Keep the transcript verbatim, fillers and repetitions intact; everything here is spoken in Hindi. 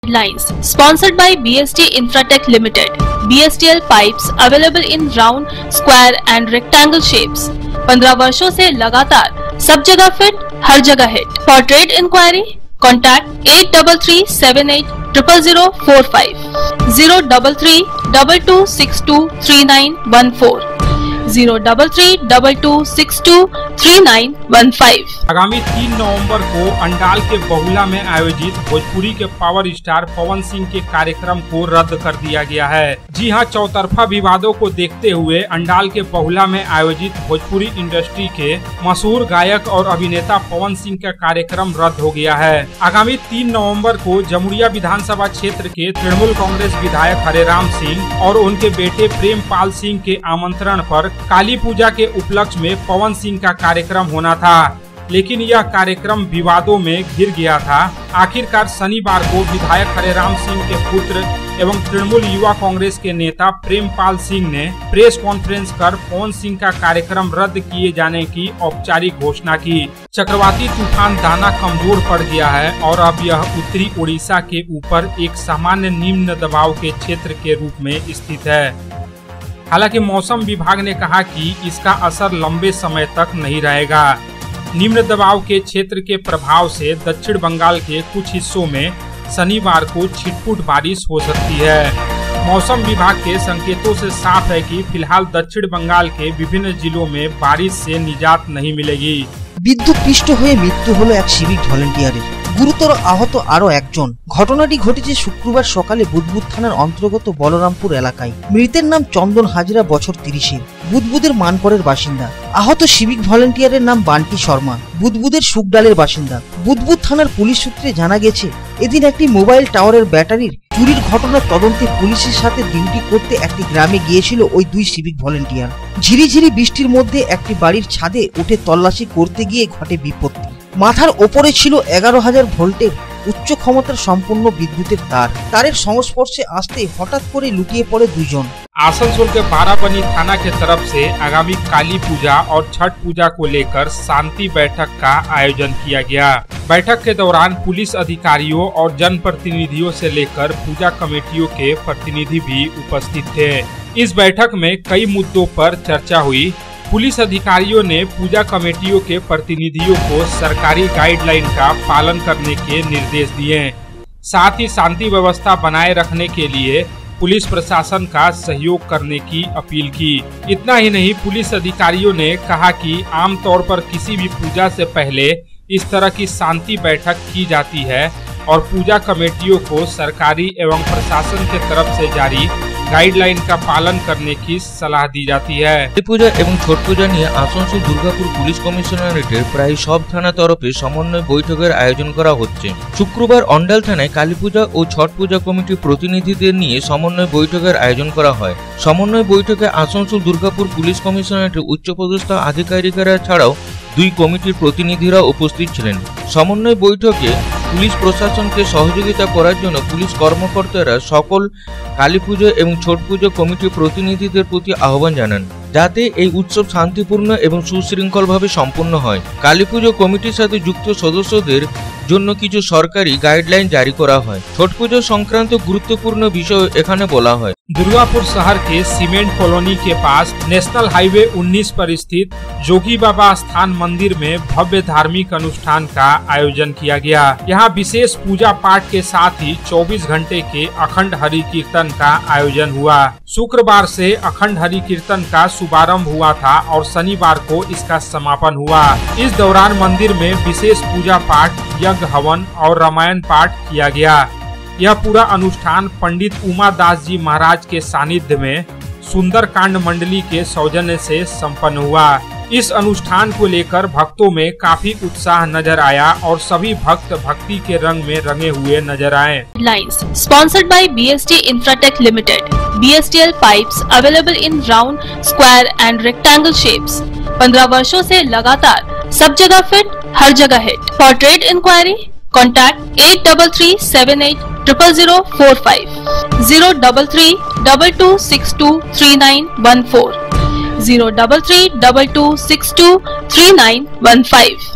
Lines sponsored by B S T Infratech Limited. B S T L pipes available in round, square and rectangle shapes. पंद्रह वर्षों से लगातार सब जगह फिट, हर जगह hit. For trade inquiry, contact eight three three seven eight zero zero zero four five, zero three three two two six two three nine one four, zero three three two two six two three nine one five। आगामी तीन नवंबर को अंडाल के बहुला में आयोजित भोजपुरी के पावर स्टार पवन सिंह के कार्यक्रम को रद्द कर दिया गया है। जी हां, चौतरफा विवादों को देखते हुए अंडाल के बहुला में आयोजित भोजपुरी इंडस्ट्री के मशहूर गायक और अभिनेता पवन सिंह का कार्यक्रम रद्द हो गया है। आगामी तीन नवम्बर को जमुरिया विधानसभा क्षेत्र के तृणमूल कांग्रेस विधायक हरेराम सिंह और उनके बेटे प्रेमपाल सिंह के आमंत्रण पर काली पूजा के उपलक्ष्य में पवन सिंह का कार्यक्रम होना था, लेकिन यह कार्यक्रम विवादों में घिर गया था। आखिरकार शनिवार को विधायक हरेराम सिंह के पुत्र एवं तृणमूल युवा कांग्रेस के नेता प्रेमपाल सिंह ने प्रेस कॉन्फ्रेंस कर पवन सिंह का कार्यक्रम रद्द किए जाने की औपचारिक घोषणा की। चक्रवाती तूफान दाना कमजोर पड़ गया है और अब यह उत्तरी उड़ीसा के ऊपर एक सामान्य निम्न दबाव के क्षेत्र के रूप में स्थित है। हालांकि मौसम विभाग ने कहा कि इसका असर लंबे समय तक नहीं रहेगा। निम्न दबाव के क्षेत्र के प्रभाव से दक्षिण बंगाल के कुछ हिस्सों में शनिवार को छिटपुट बारिश हो सकती है। मौसम विभाग के संकेतों से साफ है कि फिलहाल दक्षिण बंगाल के विभिन्न जिलों में बारिश से निजात नहीं मिलेगी। विद्युत पृष्ठ हुए मृत्यु हलो एक सिविक भलेंटियारेर, गुरुतर आहत आरो एकजन। घटनाटी घटेছে शुक्रवार सकाले बुदबुद थानार अंतर्गत बलरामपुर एलाकाय। मृतेर नाम चंदन हाजरा, बछर त्रिशेर, बुदबुदेर मानकरेर बासिंदा। आहत सिविक भलेंटियारेर नाम बांटी शर्मा, बुदबुदेर सुकडालेर बासिंदा। बुदबुद थानार पुलिश सूत्रे जाना गेছে এদিন একটি মোবাইল টাওয়ারের ব্যাটারির চুরির ঘটনার তদন্তে পুলিশের সাথে ডিউটি করতে একটি গ্রামে গিয়েছিল ওই দুই সিভিক ভলেন্টিয়ার। ঝিরিঝিরি বৃষ্টির মধ্যে একটি বাড়ির ছাদে উঠে তল্লাশি করতে গিয়ে ঘটে বিপত্তি। মাথার ওপরে ছিল এগারো হাজার ভোল্টের উচ্চ ক্ষমতার সম্পূর্ণ বিদ্যুতের তার। তারের সংস্পর্শে আসতে হঠাৎ করে লুটিয়ে পড়ে দুইজন। आसनसोल के बाराबनी थाना के तरफ से आगामी काली पूजा और छठ पूजा को लेकर शांति बैठक का आयोजन किया गया। बैठक के दौरान पुलिस अधिकारियों और जनप्रतिनिधियों से लेकर पूजा कमेटियों के प्रतिनिधि भी उपस्थित थे। इस बैठक में कई मुद्दों पर चर्चा हुई। पुलिस अधिकारियों ने पूजा कमेटियों के प्रतिनिधियों को सरकारी गाइडलाइन का पालन करने के निर्देश दिए। साथ ही शांति व्यवस्था बनाए रखने के लिए पुलिस प्रशासन का सहयोग करने की अपील की। इतना ही नहीं, पुलिस अधिकारियों ने कहा कि आमतौर पर किसी भी पूजा से पहले इस तरह की शांति बैठक की जाती है और पूजा कमेटियों को सरकारी एवं प्रशासन के तरफ से जारी गाइडलाइन का पालन करने की सलाह दी जाती है। काली पूजा एवं छठ पूजा নিয়ে আসানসোল দুর্গাপুর পুলিশ কমিশনারেটের প্রায় সব থানা তরফে সমন্বয় বৈঠকের আয়োজন করা হচ্ছে। শুক্রবার অন্ডাল থানায় কালী পূজা ও ছট পূজা কমিটির প্রতিনিধিদের নিয়ে সমন্বয় বৈঠকের আয়োজন করা হয়। সমন্বয় বৈঠকে আসানসোল দুর্গাপুর পুলিশ কমিশনারেটের উচ্চপদস্থ আধিকারিকেরা ছাড়াও দুই কমিটির প্রতিনিধিরা উপস্থিত ছিলেন। সমন্বয় বৈঠকে পুলিশ প্রশাসনকে সহযোগিতা করার জন্য পুলিশ কর্মকর্তারা সকল কালী পুজো এবং ছট পুজো কমিটির প্রতিনিধিদের প্রতি আহ্বান জানান যাতে এই উৎসব শান্তিপূর্ণ এবং সুশৃঙ্খলভাবে সম্পন্ন হয়। কালী পুজো কমিটির সাথে যুক্ত সদস্যদের জন্য কিছু সরকারি গাইডলাইন জারি করা হয়। ছট পুজো সংক্রান্ত গুরুত্বপূর্ণ বিষয় এখানে বলা হয়। दुर्गापुर शहर के सीमेंट कॉलोनी के पास नेशनल हाईवे उन्नीस पर स्थित जोगी बाबा स्थान मंदिर में भव्य धार्मिक अनुष्ठान का आयोजन किया गया। यहाँ विशेष पूजा पाठ के साथ ही चौबीस घंटे के अखंड हरि कीर्तन का आयोजन हुआ। शुक्रवार से अखंड हरि कीर्तन का शुभारंभ हुआ था और शनिवार को इसका समापन हुआ। इस दौरान मंदिर में विशेष पूजा पाठ, यज्ञ हवन और रामायण पाठ किया गया। यह पूरा अनुष्ठान पंडित उमा दास जी महाराज के सानिध्य में सुंदर कांड मंडली के सौजन्य से संपन्न हुआ। इस अनुष्ठान को लेकर भक्तों में काफी उत्साह नजर आया और सभी भक्त भक्ति के रंग में रंगे हुए नजर आए। Lines sponsored by B S T Infratech Limited. B S T L pipes available in round, square and rectangle shapes. पंद्रह वर्षों से लगातार सब जगह फिट, हर जगह hit. For trade inquiry, contact eight three three seven eight zero zero zero four five, zero three three two two six two three nine one four, zero three three two two six two three nine one five।